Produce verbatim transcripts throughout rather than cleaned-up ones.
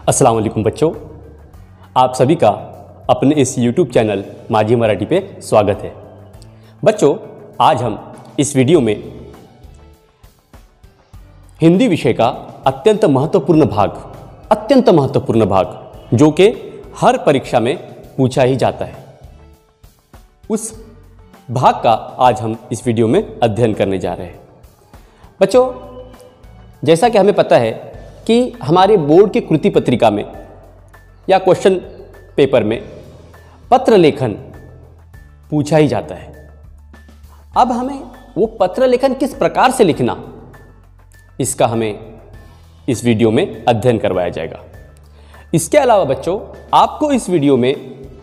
अस्सलाम वालेकुम बच्चों, आप सभी का अपने इस यूट्यूब चैनल माझी मराठी पे स्वागत है। बच्चों, आज हम इस वीडियो में हिंदी विषय का अत्यंत महत्वपूर्ण भाग अत्यंत महत्वपूर्ण भाग जो कि हर परीक्षा में पूछा ही जाता है, उस भाग का आज हम इस वीडियो में अध्ययन करने जा रहे हैं। बच्चों, जैसा कि हमें पता है कि हमारे बोर्ड की कृति पत्रिका में या क्वेश्चन पेपर में पत्र लेखन पूछा ही जाता है। अब हमें वो पत्र लेखन किस प्रकार से लिखना, इसका हमें इस वीडियो में अध्ययन करवाया जाएगा। इसके अलावा बच्चों, आपको इस वीडियो में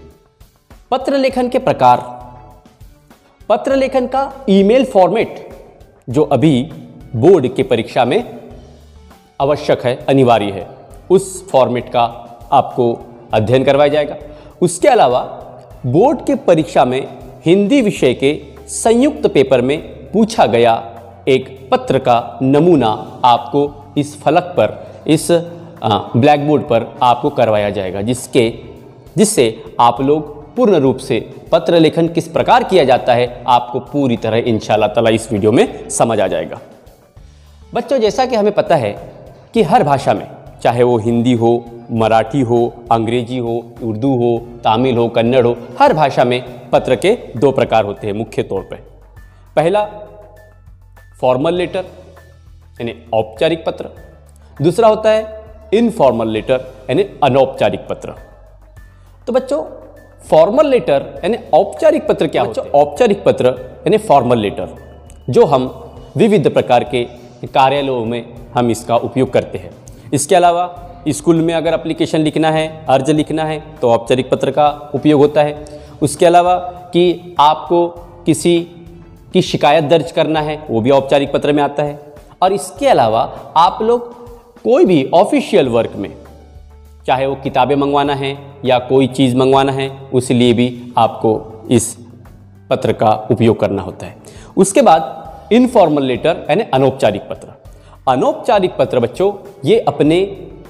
पत्र लेखन के प्रकार, पत्र लेखन का ईमेल फॉर्मेट जो अभी बोर्ड की परीक्षा में आवश्यक है, अनिवार्य है, उस फॉर्मेट का आपको अध्ययन करवाया जाएगा। उसके अलावा बोर्ड के परीक्षा में हिंदी विषय के संयुक्त पेपर में पूछा गया एक पत्र का नमूना आपको इस फलक पर, इस ब्लैक बोर्ड पर आपको करवाया जाएगा, जिसके जिससे आप लोग पूर्ण रूप से पत्र लेखन किस प्रकार किया जाता है आपको पूरी तरह इंशाअल्लाह ताला इस वीडियो में समझ आ जाएगा। बच्चों, जैसा कि हमें पता है कि हर भाषा में, चाहे वो हिंदी हो, मराठी हो, अंग्रेजी हो, उर्दू हो, तमिल हो, कन्नड़ हो, हर भाषा में पत्र के दो प्रकार होते हैं मुख्य तौर पे। पहला फॉर्मल लेटर यानी औपचारिक पत्र, दूसरा होता है इनफॉर्मल लेटर यानी अनौपचारिक पत्र। तो बच्चों, फॉर्मल लेटर यानी औपचारिक पत्र क्या होता है? औपचारिक पत्र यानी फॉर्मल लेटर जो हम विविध प्रकार के कार्यालयों में हम इसका उपयोग करते हैं। इसके अलावा स्कूल में अगर एप्लीकेशन लिखना है, अर्ज लिखना है, तो औपचारिक पत्र का उपयोग होता है। उसके अलावा कि आपको किसी की शिकायत दर्ज करना है, वो भी औपचारिक पत्र में आता है। और इसके अलावा आप लोग कोई भी ऑफिशियल वर्क में, चाहे वो किताबें मंगवाना है या कोई चीज़ मंगवाना है, उसके लिए भी आपको इस पत्र का उपयोग करना होता है। उसके बाद इनफॉर्मल लेटर यानी अनौपचारिक पत्र। अनौपचारिक पत्र बच्चों, ये अपने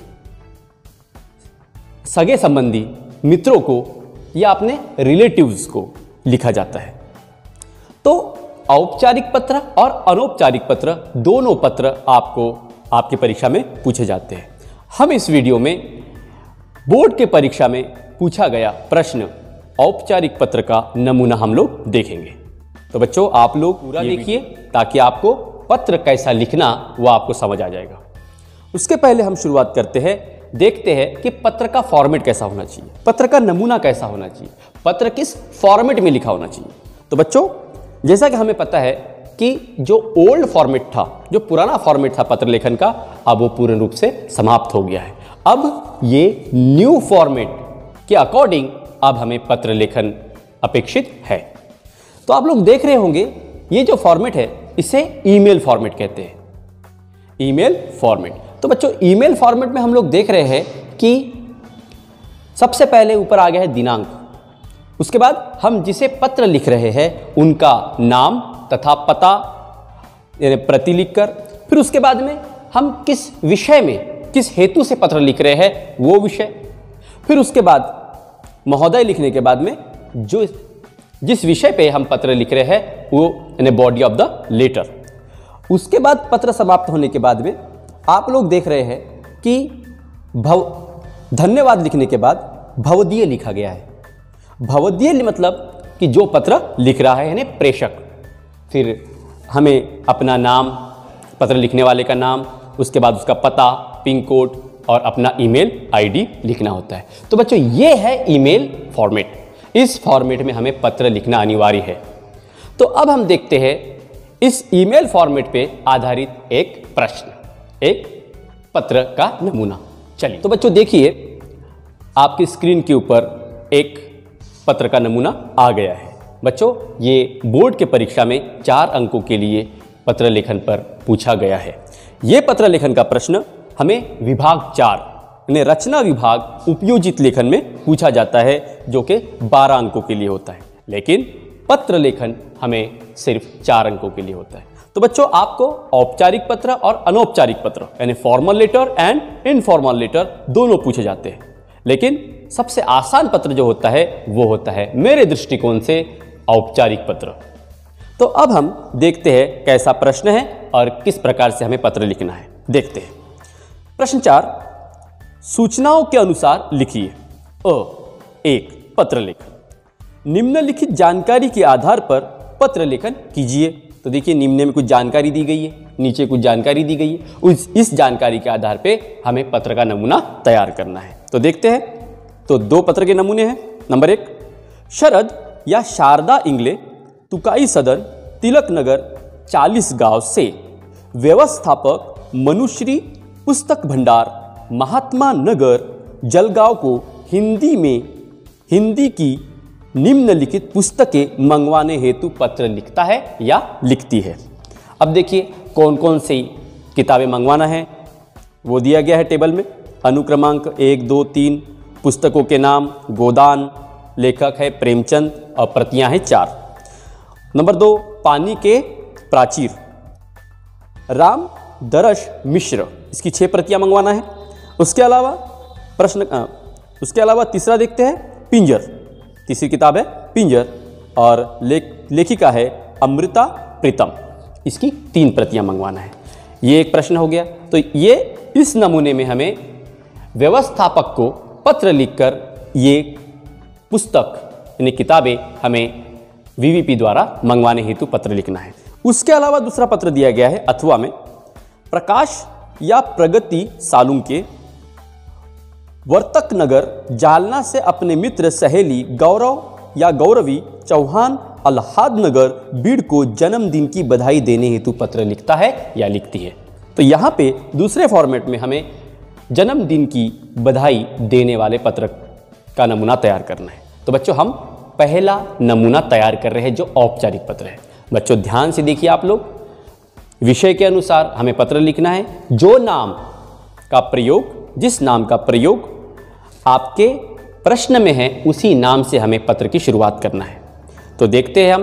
सगे संबंधी मित्रों को या अपने रिलेटिव्स को लिखा जाता है। तो औपचारिक पत्र और अनौपचारिक पत्र दोनों पत्र आपको आपकी परीक्षा में पूछे जाते हैं। हम इस वीडियो में बोर्ड के परीक्षा में पूछा गया प्रश्न औपचारिक पत्र का नमूना हम लोग देखेंगे। तो बच्चों, आप लोग पूरा देखिए ताकि आपको पत्र कैसा लिखना वो आपको समझ आ जाएगा। उसके पहले हम शुरुआत करते हैं, देखते हैं कि पत्र का फॉर्मेट कैसा होना चाहिए, पत्र का नमूना कैसा होना चाहिए, पत्र किस फॉर्मेट में लिखा होना चाहिए। तो बच्चों, जैसा कि हमें पता है कि जो ओल्ड फॉर्मेट था, जो पुराना फॉर्मेट था पत्र लेखन का, अब वो पूर्ण रूप से समाप्त हो गया है। अब ये न्यू फॉर्मेट के अकॉर्डिंग अब हमें पत्र लेखन अपेक्षित है। तो आप लोग देख रहे होंगे ये जो फॉर्मेट है इसे ईमेल फॉर्मेट कहते हैं, ईमेल फॉर्मेट। तो बच्चों, ईमेल फॉर्मेट में हम लोग देख रहे हैं कि सबसे पहले ऊपर आ गया है दिनांक, उसके बाद हम जिसे पत्र लिख रहे हैं उनका नाम तथा पता यानी प्रति लिखकर, फिर उसके बाद में हम किस विषय में, किस हेतु से पत्र लिख रहे हैं वो विषय, फिर उसके बाद महोदय लिखने के बाद में जो जिस विषय पे हम पत्र लिख रहे हैं वो यानी बॉडी ऑफ द लेटर। उसके बाद पत्र समाप्त होने के बाद में आप लोग देख रहे हैं कि भव धन्यवाद लिखने के बाद भवदीय लिखा गया है। भवदीय मतलब कि जो पत्र लिख रहा है यानी प्रेषक। फिर हमें अपना नाम, पत्र लिखने वाले का नाम, उसके बाद उसका पता, पिन कोड और अपना ईमेल आईडी लिखना होता है। तो बच्चों, ये है ईमेल फॉर्मेट। इस फॉर्मेट में हमें पत्र लिखना अनिवार्य है। तो अब हम देखते हैं इस ईमेल फॉर्मेट पे आधारित एक प्रश्न, एक पत्र का नमूना। चलिए, तो बच्चों देखिए, आपकी स्क्रीन के ऊपर एक पत्र का नमूना आ गया है। बच्चों, ये बोर्ड के परीक्षा में चार अंकों के लिए पत्र लेखन पर पूछा गया है। ये पत्र लेखन का प्रश्न हमें विभाग चार यानी रचना विभाग उपयोजित लेखन में पूछा जाता है, जो कि बारह अंकों के लिए होता है, लेकिन पत्र लेखन हमें सिर्फ चार अंकों के लिए होता है। तो बच्चों आपको औपचारिक पत्र और अनौपचारिक पत्र यानी formal letter and informal letter दोनों पूछे जाते हैं, लेकिन सबसे आसान पत्र जो होता है वो होता है मेरे दृष्टिकोण से औपचारिक पत्र। तो अब हम देखते हैं कैसा प्रश्न है और किस प्रकार से हमें पत्र लिखना है। देखते हैं प्रश्न चार, सूचनाओं के अनुसार लिखिए। अ एक, पत्र लेखन। निम्नलिखित जानकारी के आधार पर पत्र लेखन कीजिए। तो देखिए निम्न में कुछ जानकारी दी गई है, नीचे कुछ जानकारी दी गई है, उस इस जानकारी के आधार पे हमें पत्र का नमूना तैयार करना है। तो देखते हैं, तो दो पत्र के नमूने हैं। नंबर एक, शरद या शारदा इंगले, तुकाई सदन, तिलक नगर, चालीस गांव से व्यवस्थापक मनुश्री पुस्तक भंडार, महात्मा नगर, जलगांव को हिंदी में हिंदी की निम्नलिखित पुस्तकें मंगवाने हेतु पत्र लिखता है या लिखती है। अब देखिए कौन कौन सी किताबें मंगवाना है वो दिया गया है टेबल में। अनुक्रमांक एक दो तीन, पुस्तकों के नाम गोदान, लेखक है प्रेमचंद और प्रतियां हैं चार। नंबर दो, पानी के प्राचीर, राम दरश मिश्र, इसकी छह प्रतियां मंगवाना है। उसके अलावा प्रश्न आ, उसके अलावा तीसरा देखते हैं पिंजर, तीसरी किताब है पिंजर और लेख लेखिका है अमृता प्रीतम, इसकी तीन प्रतियां मंगवाना है। ये एक प्रश्न हो गया। तो ये इस नमूने में हमें व्यवस्थापक को पत्र लिखकर ये पुस्तक यानी किताबें हमें वीवीपी द्वारा मंगवाने हेतु पत्र लिखना है। उसके अलावा दूसरा पत्र दिया गया है अथवा में, प्रकाश या प्रगति सालुम के, वर्तक नगर जालना से अपने मित्र सहेली गौरव या गौरवी चौहान अल्हाद नगर बीड़ को जन्मदिन की बधाई देने हेतु पत्र लिखता है या लिखती है। तो यहाँ पे दूसरे फॉर्मेट में हमें जन्मदिन की बधाई देने वाले पत्र का नमूना तैयार करना है। तो बच्चों हम पहला नमूना तैयार कर रहे हैं जो औपचारिक पत्र है। बच्चों ध्यान से देखिए आप लोग, विषय के अनुसार हमें पत्र लिखना है। जो नाम का प्रयोग, जिस नाम का प्रयोग आपके प्रश्न में है उसी नाम से हमें पत्र की शुरुआत करना है। तो देखते हैं हम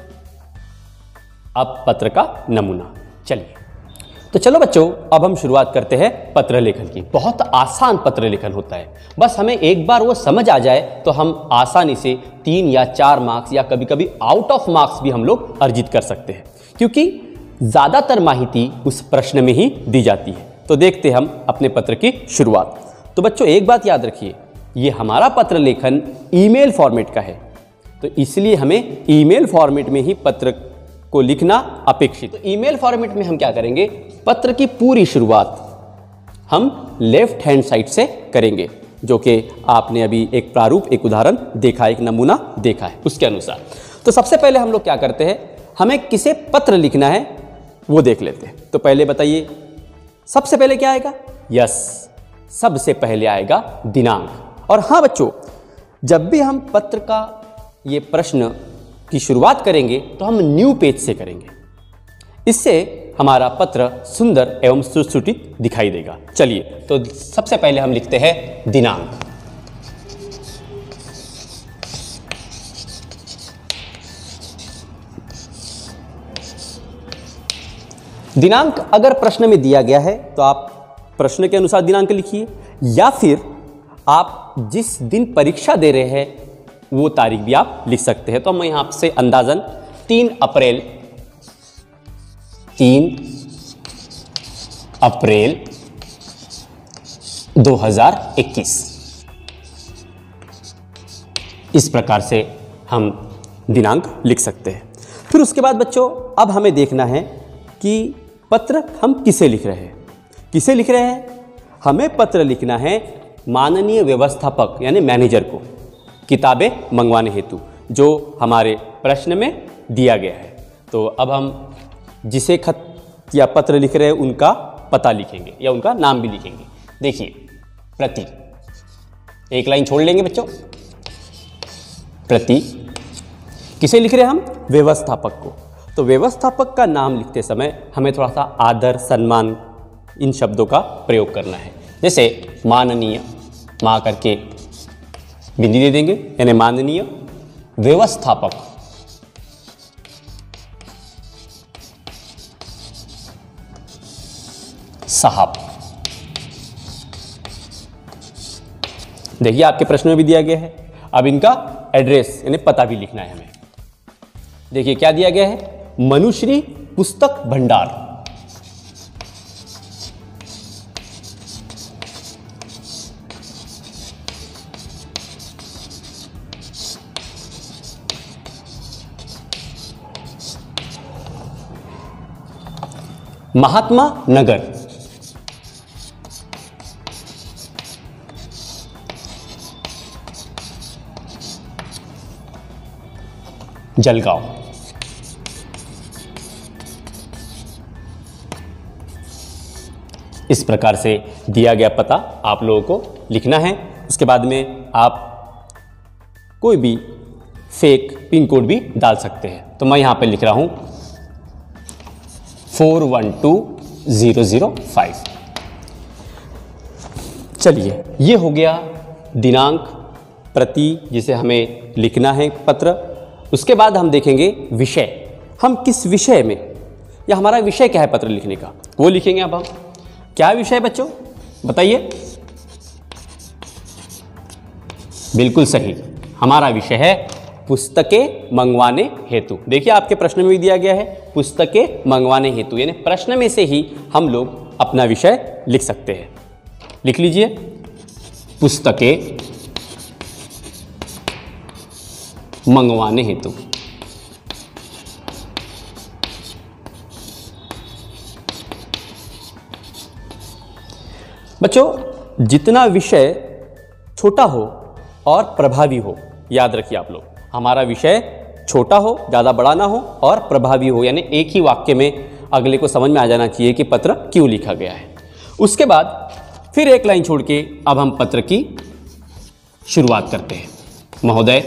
अब पत्र का नमूना। चलिए तो चलो बच्चों अब हम शुरुआत करते हैं पत्र लेखन की। बहुत आसान पत्र लेखन होता है, बस हमें एक बार वो समझ आ जाए तो हम आसानी से तीन या चार मार्क्स या कभी कभी आउट ऑफ मार्क्स भी हम लोग अर्जित कर सकते हैं, क्योंकि ज़्यादातर माहिती उस प्रश्न में ही दी जाती है। तो देखते हैं हम अपने पत्र की शुरुआत। तो बच्चों एक बात याद रखिए, ये हमारा पत्र लेखन ईमेल फॉर्मेट का है, तो इसलिए हमें ईमेल फॉर्मेट में ही पत्र को लिखना अपेक्षित। तो ईमेल फॉर्मेट में हम क्या करेंगे, पत्र की पूरी शुरुआत हम लेफ्ट हैंड साइड से करेंगे, जो कि आपने अभी एक प्रारूप, एक उदाहरण देखा, एक नमूना देखा है उसके अनुसार। तो सबसे पहले हम लोग क्या करते हैं, हमें किसे पत्र लिखना है वो देख लेते हैं। तो पहले बताइए सबसे पहले क्या आएगा, यस सबसे पहले आएगा दिनांक। और हाँ बच्चों, जब भी हम पत्र का ये प्रश्न की शुरुआत करेंगे तो हम न्यू पेज से करेंगे, इससे हमारा पत्र सुंदर एवं सुसूचित दिखाई देगा। चलिए तो सबसे पहले हम लिखते हैं दिनांक। दिनांक अगर प्रश्न में दिया गया है तो आप प्रश्न के अनुसार दिनांक लिखिए, या फिर आप जिस दिन परीक्षा दे रहे हैं वो तारीख भी आप लिख सकते हैं। तो हम यहाँ से अंदाजन तीन अप्रैल तीन अप्रैल दो हज़ार इक्कीस इस प्रकार से हम दिनांक लिख सकते हैं। फिर उसके बाद बच्चों अब हमें देखना है कि पत्र हम किसे लिख रहे हैं। किसे लिख रहे हैं, हमें पत्र लिखना है माननीय व्यवस्थापक यानी मैनेजर को किताबें मंगवाने हेतु, जो हमारे प्रश्न में दिया गया है। तो अब हम जिसे खत या पत्र लिख रहे हैं उनका पता लिखेंगे या उनका नाम भी लिखेंगे। देखिए प्रति, एक लाइन छोड़ लेंगे बच्चों, प्रति किसे लिख रहे हैं हम, व्यवस्थापक को। तो व्यवस्थापक का नाम लिखते समय हमें थोड़ा सा आदर सम्मान इन शब्दों का प्रयोग करना है। जैसे माननीय, मां करके बिंदी दे देंगे, यानी माननीय व्यवस्थापक साहब। देखिए आपके प्रश्न में भी दिया गया है। अब इनका एड्रेस यानी पता भी लिखना है हमें। देखिए क्या दिया गया है, मनुश्री पुस्तक भंडार, महात्मा नगर, जलगांव। इस प्रकार से दिया गया पता आप लोगों को लिखना है। उसके बाद में आप कोई भी फेक पिन कोड भी डाल सकते हैं। तो मैं यहां पे लिख रहा हूं four one two zero zero five. चलिए, ये हो गया दिनांक, प्रति जिसे हमें लिखना है पत्र। उसके बाद हम देखेंगे विषय, हम किस विषय में या हमारा विषय क्या है पत्र लिखने का, वो लिखेंगे। अब हम क्या विषय बच्चों बताइए? बिल्कुल सही, हमारा विषय है पुस्तकें मंगवाने हेतु। देखिए आपके प्रश्न में भी दिया गया है पुस्तकें मंगवाने हेतु, यानी प्रश्न में से ही हम लोग अपना विषय लिख सकते हैं। लिख लीजिए, पुस्तकें मंगवाने हेतु। बच्चों, जितना विषय छोटा हो और प्रभावी हो, याद रखिए आप लोग, हमारा विषय छोटा हो, ज़्यादा बड़ा ना हो और प्रभावी हो, यानी एक ही वाक्य में अगले को समझ में आ जाना चाहिए कि पत्र क्यों लिखा गया है। उसके बाद फिर एक लाइन छोड़ के अब हम पत्र की शुरुआत करते हैं। महोदय,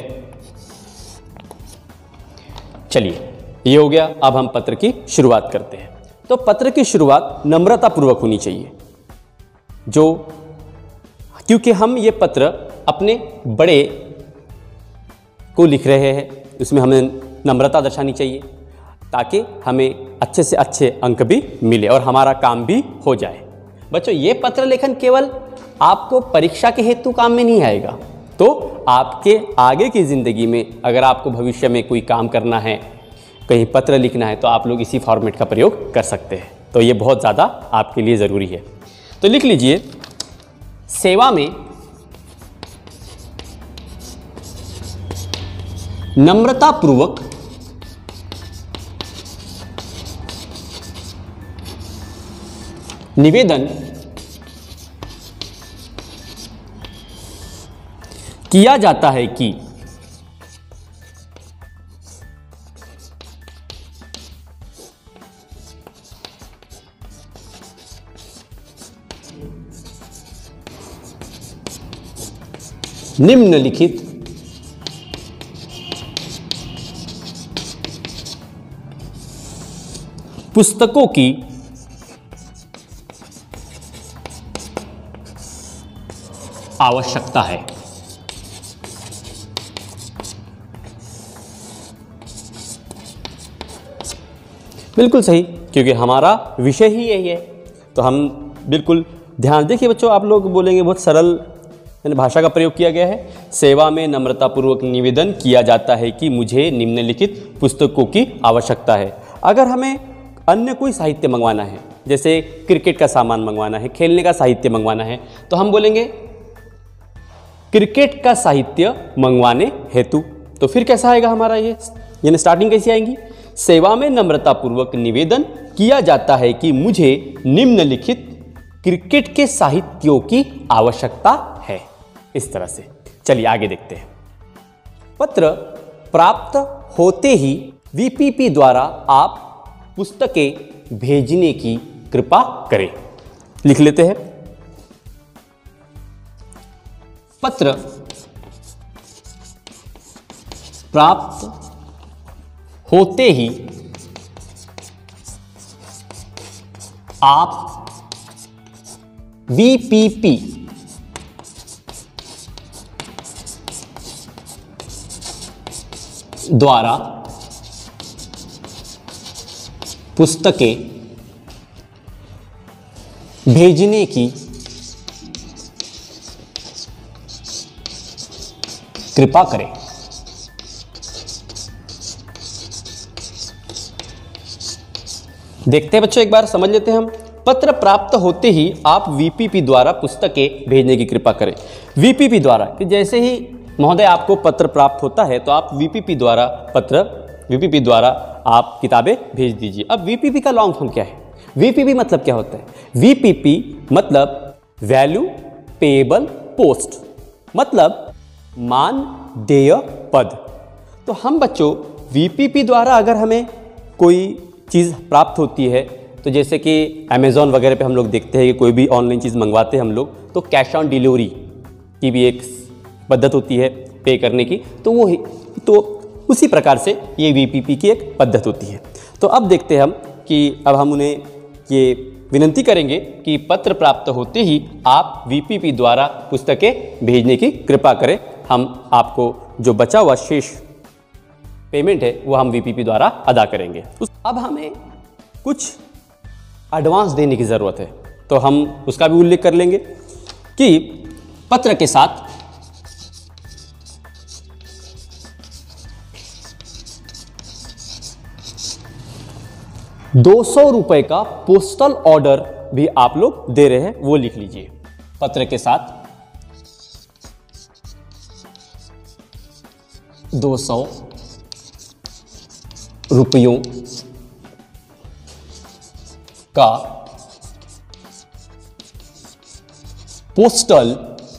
चलिए ये हो गया। अब हम पत्र की शुरुआत करते हैं। तो पत्र की शुरुआत नम्रतापूर्वक होनी चाहिए, जो क्योंकि हम ये पत्र अपने बड़े को लिख रहे हैं, उसमें हमें नम्रता दर्शानी चाहिए ताकि हमें अच्छे से अच्छे अंक भी मिले और हमारा काम भी हो जाए। बच्चों, ये पत्र लेखन केवल आपको परीक्षा के हेतु काम में नहीं आएगा, तो आपके आगे की ज़िंदगी में अगर आपको भविष्य में कोई काम करना है, कहीं पत्र लिखना है, तो आप लोग इसी फॉर्मेट का प्रयोग कर सकते हैं। तो ये बहुत ज़्यादा आपके लिए ज़रूरी है। तो लिख लीजिए, सेवा में नम्रतापूर्वक निवेदन किया जाता है कि निम्नलिखित पुस्तकों की आवश्यकता है। बिल्कुल सही, क्योंकि हमारा विषय ही यही है। तो हम बिल्कुल ध्यान देखिए बच्चों, आप लोग बोलेंगे बहुत सरल भाषा का प्रयोग किया गया है। सेवा में नम्रतापूर्वक निवेदन किया जाता है कि मुझे निम्नलिखित पुस्तकों की आवश्यकता है। अगर हमें अन्य कोई साहित्य मंगवाना है, जैसे क्रिकेट का सामान मंगवाना है, खेलने का साहित्य मंगवाना है, तो हम बोलेंगे क्रिकेट का साहित्य मंगवाने हेतु। तो फिर कैसा आएगा हमारा ये, यानी स्टार्टिंग कैसी आएंगी? सेवा में नम्रतापूर्वक निवेदन किया जाता है कि मुझे निम्नलिखित क्रिकेट के साहित्यों की आवश्यकता है। इस तरह से चलिए आगे देखते हैं। पत्र प्राप्त होते ही वीपीपी द्वारा आप पुस्तकें भेजने की कृपा करें। लिख लेते हैं, पत्र प्राप्त होते ही आप वीपीपी द्वारा पुस्तकें भेजने की कृपा करें। देखते हैं बच्चों, एक बार समझ लेते हैं हम। पत्र प्राप्त होते ही आप वीपीपी द्वारा पुस्तकें भेजने की कृपा करें। वीपीपी द्वारा, कि जैसे ही महोदय आपको पत्र प्राप्त होता है तो आप वीपीपी द्वारा पत्र वीपीपी द्वारा आप किताबें भेज दीजिए। अब वीपीपी का लॉन्ग फॉर्म क्या है? वीपीपी मतलब क्या होता है? वीपीपी मतलब वैल्यू पेएबल पोस्ट, मतलब मानदेय पद। तो हम बच्चों वीपीपी द्वारा अगर हमें कोई चीज़ प्राप्त होती है, तो जैसे कि अमेज़ॉन वगैरह पे हम लोग देखते हैं कि कोई भी ऑनलाइन चीज़ मंगवाते हैं हम लोग, तो कैश ऑन डिलीवरी की भी एक पद्धत होती है पे करने की, तो वो तो उसी प्रकार से ये वीपीपी की एक पद्धत होती है। तो अब देखते हैं हम कि अब हम उन्हें ये विनंती करेंगे कि पत्र प्राप्त होते ही आप वीपीपी द्वारा पुस्तकें भेजने की कृपा करें। हम आपको जो बचा हुआ शेष पेमेंट है वो हम वीपीपी द्वारा अदा करेंगे। अब हमें कुछ एडवांस देने की ज़रूरत है, तो हम उसका भी उल्लेख कर लेंगे कि पत्र के साथ दो सौ रुपए का पोस्टल ऑर्डर भी आप लोग दे रहे हैं, वो लिख लीजिए। पत्र के साथ दो सौ रुपयों का पोस्टल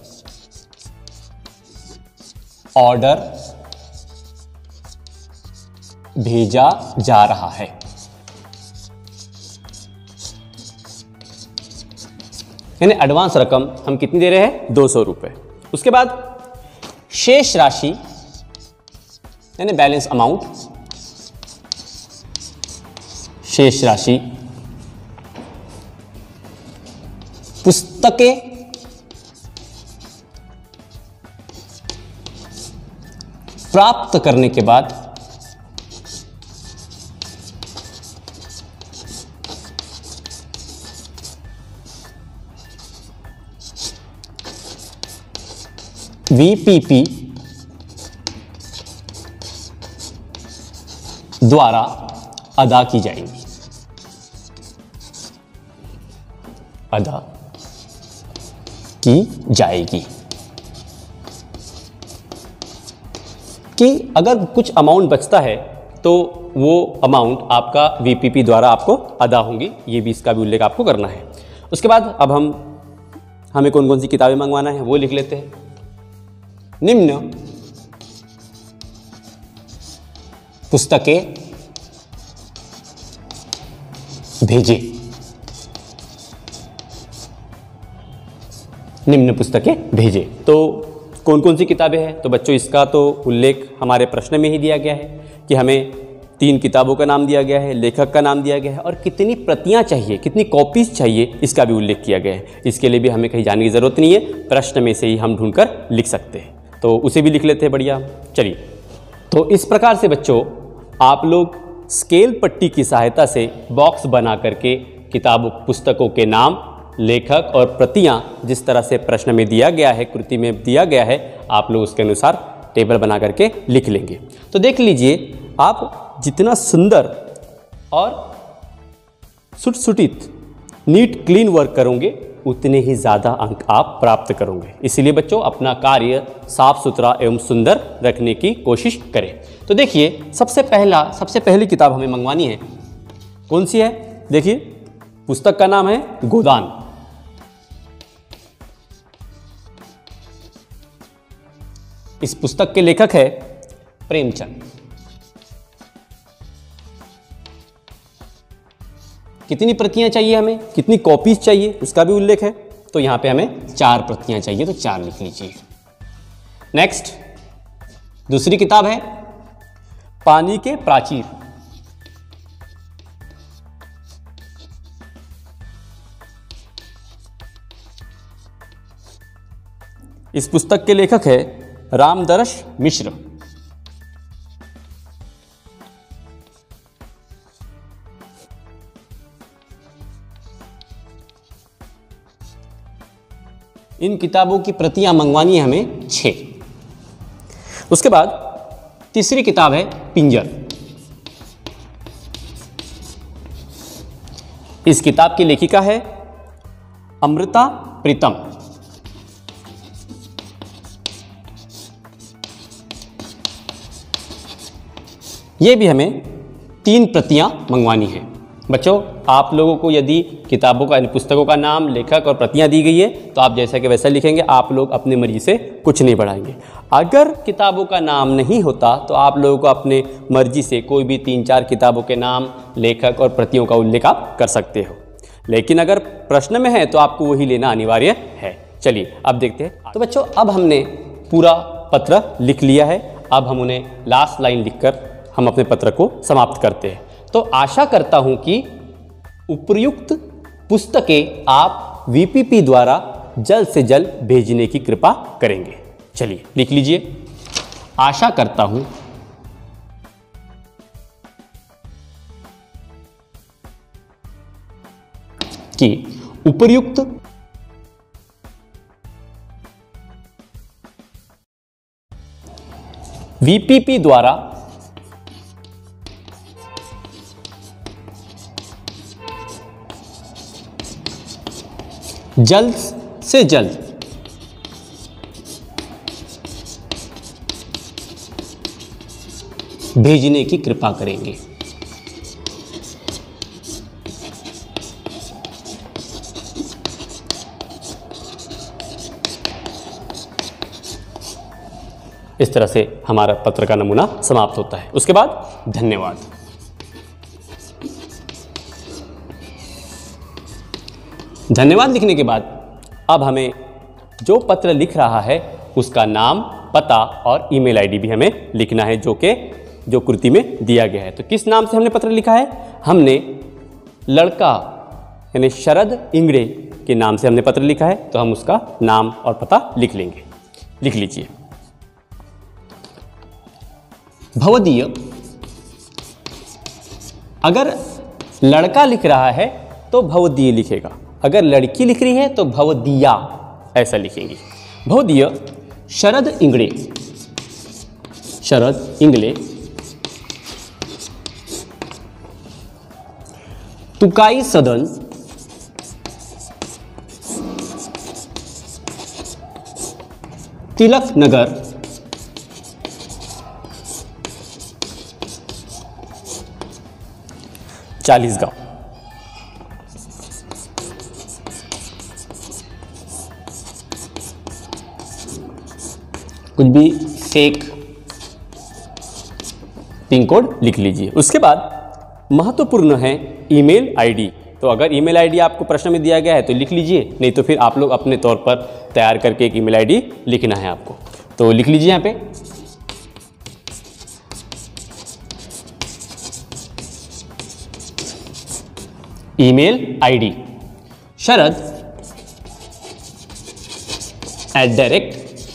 ऑर्डर भेजा जा रहा है। यानी एडवांस रकम हम कितनी दे रहे हैं? दो सौ रुपये। उसके बाद शेष राशि यानी बैलेंस अमाउंट, शेष राशि पुस्तकें प्राप्त करने के बाद वीपीपी द्वारा अदा की जाएंगी। अदा की जाएगी कि अगर कुछ अमाउंट बचता है तो वो अमाउंट आपका वीपीपी द्वारा आपको अदा होंगी। ये भी, इसका भी उल्लेख आपको करना है। उसके बाद अब हम हमें कौन कौन सी किताबें मंगवाना है वो लिख लेते हैं। निम्न पुस्तकें भेजे। निम्न पुस्तकें भेजे तो कौन कौन सी किताबें हैं? तो बच्चों इसका तो उल्लेख हमारे प्रश्न में ही दिया गया है कि हमें तीन किताबों का नाम दिया गया है, लेखक का नाम दिया गया है और कितनी प्रतियां चाहिए, कितनी कॉपीज चाहिए, इसका भी उल्लेख किया गया है। इसके लिए भी हमें कहीं जाने की ज़रूरत नहीं है, प्रश्न में से ही हम ढूंढकर लिख सकते हैं। तो उसे भी लिख लेते हैं। बढ़िया, चलिए। तो इस प्रकार से बच्चों आप लोग स्केल पट्टी की सहायता से बॉक्स बना करके किताबों पुस्तकों के नाम, लेखक और प्रतियां जिस तरह से प्रश्न में दिया गया है, कृति में दिया गया है, आप लोग उसके अनुसार टेबल बना करके लिख लेंगे। तो देख लीजिए, आप जितना सुंदर और सुटसुटित नीट क्लीन वर्क करोगे उतने ही ज़्यादा अंक आप प्राप्त करोगे। इसलिए बच्चों अपना कार्य साफ सुथरा एवं सुंदर रखने की कोशिश करें। तो देखिए, सबसे पहला सबसे पहली किताब हमें मंगवानी है। कौन सी है? देखिए, पुस्तक का नाम है गोदान। इस पुस्तक के लेखक है प्रेमचंद। कितनी प्रतियां चाहिए हमें, कितनी कॉपीज चाहिए, उसका भी उल्लेख है। तो यहां पे हमें चार प्रतियां चाहिए, तो चार लिख लीजिए। नेक्स्ट, दूसरी किताब है पानी के प्राचीर। इस पुस्तक के लेखक है रामदर्श मिश्र। इन किताबों की प्रतियां मंगवानी है हमें छः। उसके बाद तीसरी किताब है पिंजर। इस किताब की लेखिका है अमृता प्रीतम। ये भी हमें तीन प्रतियां मंगवानी है। बच्चों, आप लोगों को यदि किताबों का पुस्तकों का नाम, लेखक और प्रतियां दी गई है तो आप जैसा कि वैसा लिखेंगे। आप लोग अपनी मर्जी से कुछ नहीं बढ़ाएंगे। अगर किताबों का नाम नहीं होता तो आप लोगों को अपने मर्जी से कोई भी तीन चार किताबों के नाम, लेखक और प्रतियों का उल्लेख आप कर सकते हो। लेकिन अगर प्रश्न में है तो आपको वही लेना अनिवार्य है। चलिए अब देखते हैं। तो बच्चों, अब हमने पूरा पत्र लिख लिया है। अब हम उन्हें लास्ट लाइन लिखकर हम अपने पत्र को समाप्त करते हैं। तो आशा करता हूं कि उपर्युक्त पुस्तकें आप वीपीपी द्वारा जल्द से जल्द भेजने की कृपा करेंगे। चलिए लिख लीजिए। आशा करता हूं कि उपर्युक्त वीपीपी द्वारा जल्द से जल्द भेजने की कृपा करेंगे। इस तरह से हमारा पत्र का नमूना समाप्त होता है। उसके बाद धन्यवाद। धन्यवाद लिखने के बाद अब हमें जो पत्र लिख रहा है उसका नाम, पता और ईमेल आईडी भी हमें लिखना है, जो कि जो कृति में दिया गया है। तो किस नाम से हमने पत्र लिखा है? हमने लड़का यानी शरद इंगड़े के नाम से हमने पत्र लिखा है, तो हम उसका नाम और पता लिख लेंगे। लिख लीजिए। भवदीय, अगर लड़का लिख रहा है तो भवदीय लिखेगा, अगर लड़की लिख रही है तो भवदिया ऐसा लिखेंगे। भवदीय शरद इंगड़े, शरद इंगले तुकाई सदन तिलक नगर चालीसगांव। कुछ भी फेक पिन कोड लिख लीजिए। उसके बाद महत्वपूर्ण है ईमेल आईडी। तो अगर ईमेल आईडी आपको प्रश्न में दिया गया है तो लिख लीजिए, नहीं तो फिर आप लोग अपने तौर पर तैयार करके एक ईमेल आईडी लिखना है आपको। तो लिख लीजिए यहाँ पे। Email ID Sharad at the rate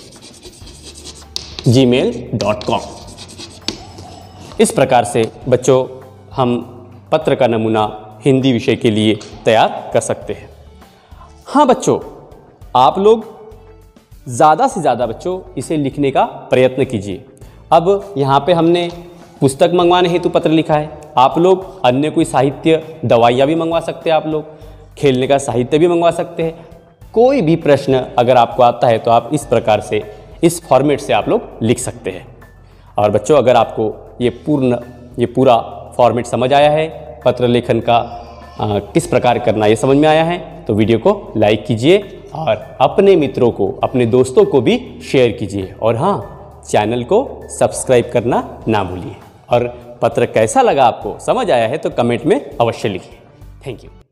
gmail dot com. इस प्रकार से बच्चों हम पत्र का नमूना हिंदी विषय के लिए तैयार कर सकते हैं। हाँ बच्चों, आप लोग ज़्यादा से ज़्यादा बच्चों इसे लिखने का प्रयत्न कीजिए। अब यहाँ पे हमने पुस्तक मंगवाने हेतु पत्र लिखा है। आप लोग अन्य कोई साहित्य, दवाइयाँ भी मंगवा सकते हैं, आप लोग खेलने का साहित्य भी मंगवा सकते हैं। कोई भी प्रश्न अगर आपको आता है तो आप इस प्रकार से, इस फॉर्मेट से आप लोग लिख सकते हैं। और बच्चों, अगर आपको ये पूर्ण ये पूरा फॉर्मेट समझ आया है, पत्र लेखन का आ, किस प्रकार करना ये समझ में आया है, तो वीडियो को लाइक कीजिए और अपने मित्रों को, अपने दोस्तों को भी शेयर कीजिए। और हाँ, चैनल को सब्सक्राइब करना ना भूलिए। और पत्र कैसा लगा, आपको समझ आया है तो कमेंट में अवश्य लिखिए। Thank you.